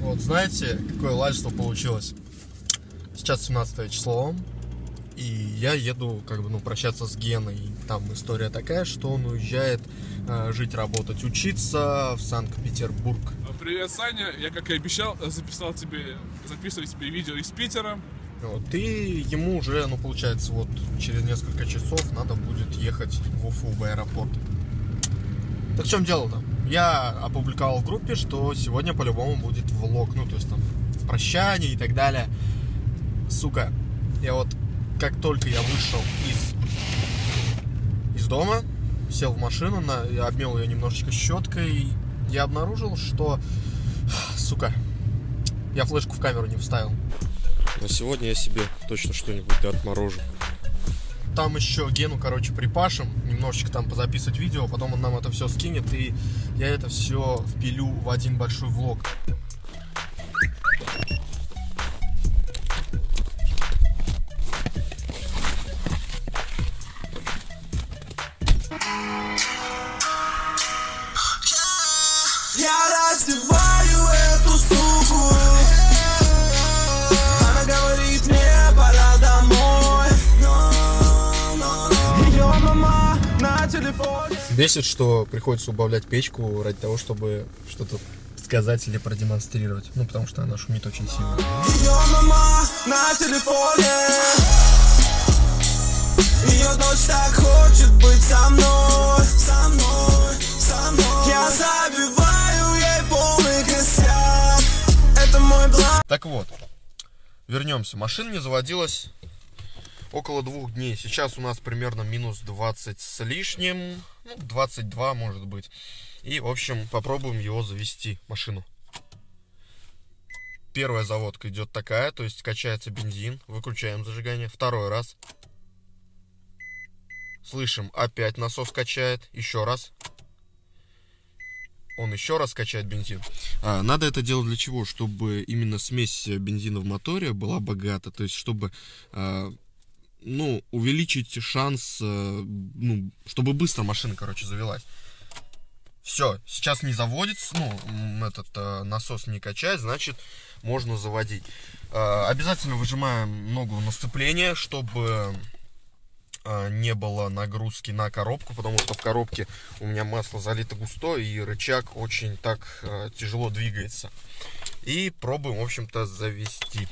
Вот знаете, какое лайфство получилось? Сейчас 17 число, и я еду прощаться с Геной. Там история такая, что он уезжает жить, работать, учиться в Санкт-Петербург. Привет, Саня. Я, как и обещал, записывать тебе видео из Питера. Вот, и ему уже, получается, вот через несколько часов надо будет ехать в Уфу, в аэропорт. Так в чем дело-то? Я опубликовал в группе, что сегодня по-любому будет влог, то есть там прощание и так далее. Сука, я вот как только я вышел из дома, сел в машину, обмел ее немножечко щеткой, я обнаружил, что, сука, я флешку в камеру не вставил. Но сегодня я себе точно что-нибудь отморожу. Там еще Гену, припашем, немножечко там позаписывать видео, потом он нам это все скинет, и я это все впилю в один большой влог. Я раздеваю эту суку. Она говорит, мне пора домой. Ее мама на телефоне. Бесит, что приходится убавлять печку ради того, чтобы что-то сказать или продемонстрировать. Потому что она шумит очень сильно. Ее мама на телефоне. Ее дочь так хочет быть со мной, со мной, со мной. Я забиваю ей полный косяк. Это мой благ. Так вот, вернемся. Машина не заводилась около 2 дней. Сейчас у нас примерно минус 20 с лишним, 22 может быть. И, в общем, попробуем его завести, машину. Первая заводка идет такая, то есть качается бензин, выключаем зажигание. Второй раз. Слышим, опять насос качает, еще раз. Он еще раз качает бензин. Надо это делать для чего? Чтобы именно смесь бензина в моторе была богата. То есть, чтобы увеличить шанс, чтобы быстро машина, завелась. Все, сейчас не заводится, этот насос не качает, значит, можно заводить. Обязательно выжимаем ногу на сцепление, чтобы не было нагрузки на коробку, потому что в коробке у меня масло залито густое, и рычаг очень так тяжело двигается. И пробуем, в общем-то, завести.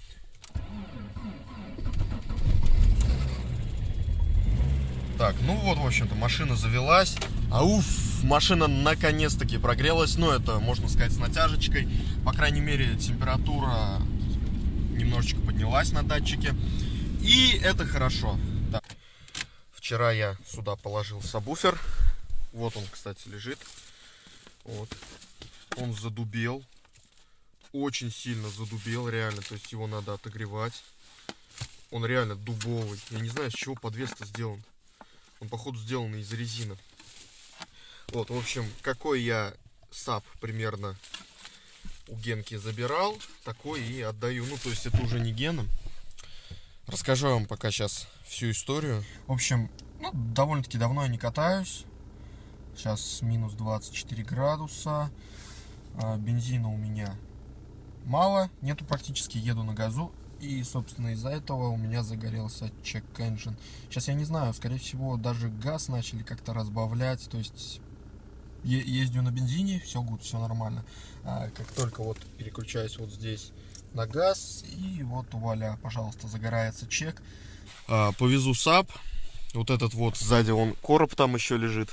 Так, вот, в общем-то, машина завелась. Машина наконец-таки прогрелась. Это, можно сказать, с натяжечкой. По крайней мере, температура немножечко поднялась на датчике. И это хорошо. Так. Вчера я сюда положил сабвуфер. Вот он, кстати, лежит. Вот. Он задубел. Очень сильно задубел, реально. То есть его надо отогревать. Он реально дубовый. Я не знаю, с чего подвес-то сделан. Он, походу, сделан из резины. Вот, в общем, какой я саб примерно у Генки забирал, такой и отдаю. То есть это уже не Гена. Расскажу вам пока сейчас всю историю. В общем, довольно-таки давно я не катаюсь. Сейчас минус 24 градуса. Бензина у меня мало, нету практически, еду на газу. И, собственно, из-за этого у меня загорелся check engine. Сейчас я не знаю, скорее всего, даже газ начали как-то разбавлять. То есть ездю на бензине, все good, все нормально. Как только переключаюсь здесь на газ, и вуаля, пожалуйста, загорается чек. Повезу саб. Этот сзади короб там еще лежит.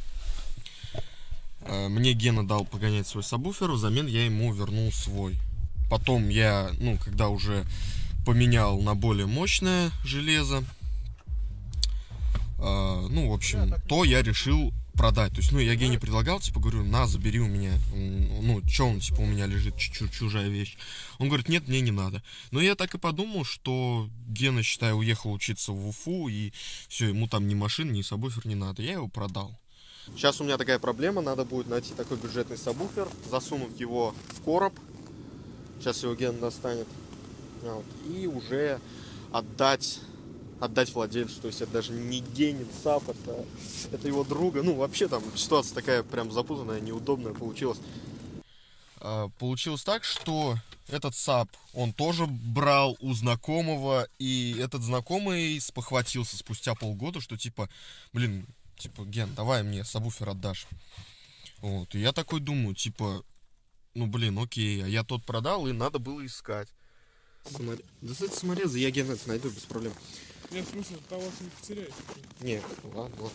Мне Гена дал погонять свой сабвуфер, взамен я ему вернул свой. Потом я, когда уже поменял на более мощное железо, в общем, то я решил продать. То есть, я Гене предлагал, говорю, на, забери у меня, что он, у меня лежит, чужая вещь. Он говорит, нет, мне не надо. Но я так и подумал, что Гена, считай, уехал учиться в Уфу, и все, ему там ни машин, ни сабвуфер не надо. Я его продал. Сейчас у меня такая проблема, надо будет найти такой бюджетный сабвуфер, засунуть его в короб. Сейчас его Гена достанет. И уже отдать владельцу. То есть это даже не Генин саб, это его друга. Вообще там ситуация такая прям запутанная, неудобная получилась. Получилось так, что этот САП, он тоже брал у знакомого, и этот знакомый спохватился спустя полгода, что типа, блин, типа, Ген, давай мне сабвуфер отдашь. Вот, и я такой думаю, типа, ну, блин, окей, а я тот продал, и надо было искать. Да с этой самореза я Ген это найду без проблем. Нет, в смысле, того не потеряешь. Не, ладно.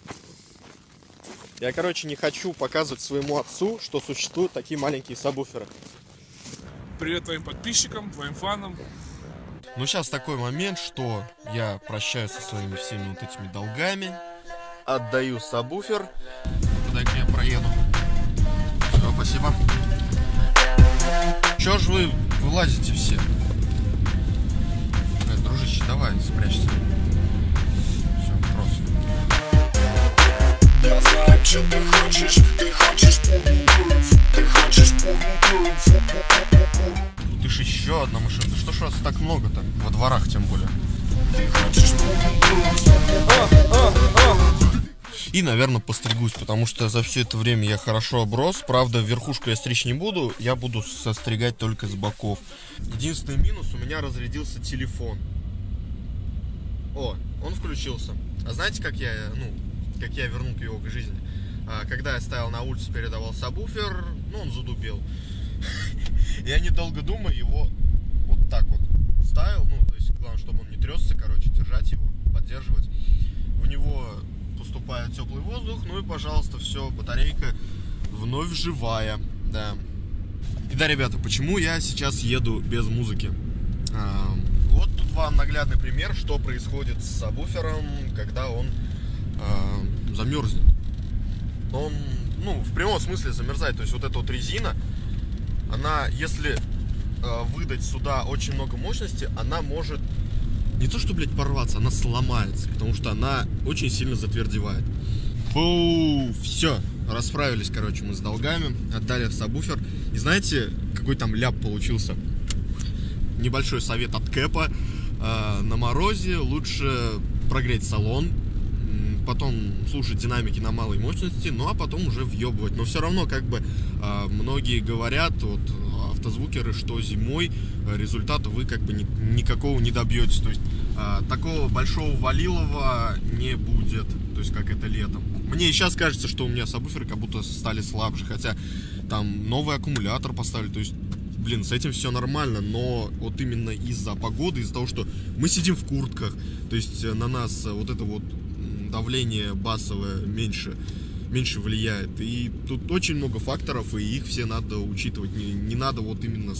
Я, короче, не хочу показывать своему отцу, что существуют такие маленькие сабвуферы. Привет твоим подписчикам, твоим фанам. Ну, сейчас такой момент, что я прощаюсь со своими всеми вот этими долгами, отдаю сабвуфер. Дай-ка я проеду. Все, спасибо. Чё ж вы вылазите все? Дружище, давай, спрячься. Все, просто. Я знаю, что ты хочешь Тут ж еще одна машина. Да что ж вас так много-то? Во дворах тем более. И, наверное, постригусь, потому что за все это время я хорошо оброс. Правда, верхушку я стричь не буду, я буду состригать только с боков. Единственный минус, у меня разрядился телефон. О, он включился. А знаете, как я вернул его к жизни? Когда я стоял на улице, передавал сабвуфер, он задубел. Я, недолго думая, его вот так вот ставил. То есть, главное, чтобы он не тресся, короче, держать его, поддерживать. В него поступает теплый воздух, и, пожалуйста, все, батарейка вновь живая, да. И да, ребята, почему я сейчас еду без музыки? Вот тут вам наглядный пример, что происходит с сабвуфером, когда он замерзнет. Он, в прямом смысле замерзает. То есть вот эта вот резина, она, если выдать сюда очень много мощности, она может не то что, порваться, она сломается, потому что она очень сильно затвердевает. Все, расправились, короче, мы с долгами, отдали сабвуфер. И знаете, какой там ляп получился? Небольшой совет от Кэпа. На морозе лучше прогреть салон, потом слушать динамики на малой мощности, а потом уже въебывать. Но все равно, многие говорят, автозвукеры, что зимой результата вы никакого не добьетесь. То есть такого большого валилова не будет, то есть как это летом. Мне и сейчас кажется, что у меня сабвуферы как будто стали слабже, хотя там новый аккумулятор поставили, то есть с этим все нормально, но вот именно из-за погоды, из-за того, что мы сидим в куртках, то есть на нас вот это вот давление басовое меньше влияет. И тут очень много факторов, и их все надо учитывать. Не надо именно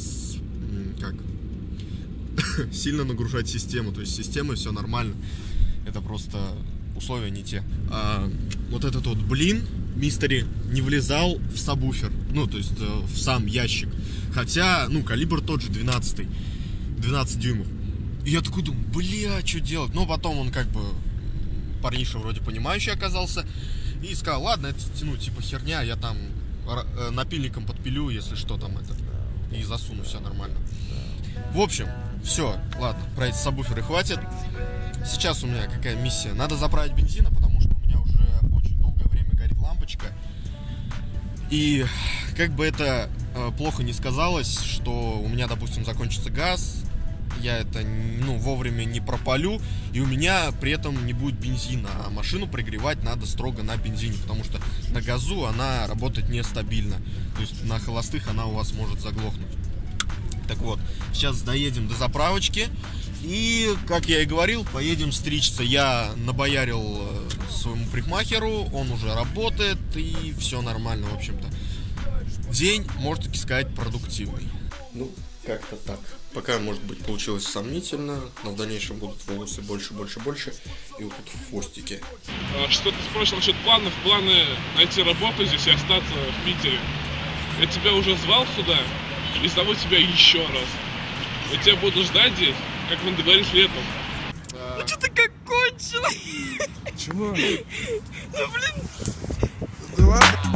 сильно нагружать систему. То есть система все нормально. Это просто условия не те. Вот этот вот мистери не влезал в сабвуфер. То есть в сам ящик. Хотя, калибр тот же 12 дюймов. И я такой думаю, что делать? Но потом он парниша вроде понимающий оказался. И сказал, ладно, это херня, я там напильником подпилю, если что там и засуну, все нормально. В общем, все, ладно, про эти сабвуферы хватит. Сейчас у меня какая миссия? Надо заправить бензина, потому что у меня уже очень долгое время горит лампочка. И это плохо не сказалось, что у меня, допустим, закончится газ, я это вовремя не пропалю, и у меня при этом не будет бензина, а машину пригревать надо строго на бензине, потому что на газу она работает нестабильно, то есть на холостых она у вас может заглохнуть. Так вот, сейчас доедем до заправочки, и, как я и говорил, поедем стричься. Я набоярил своему парикмахеру, он уже работает, и все нормально, в общем-то. День, можно таки сказать, продуктивный. Как-то так. Пока, может быть, получилось сомнительно, но в дальнейшем будут волосы больше, и вот тут в хвостике. Что ты спрашивал насчет планов? Планы найти работу здесь и остаться в Питере. Я тебя уже звал сюда и зову тебя еще раз. Я тебя буду ждать здесь, как мы договорились летом. Что ты как конченый? Чего? Да ладно.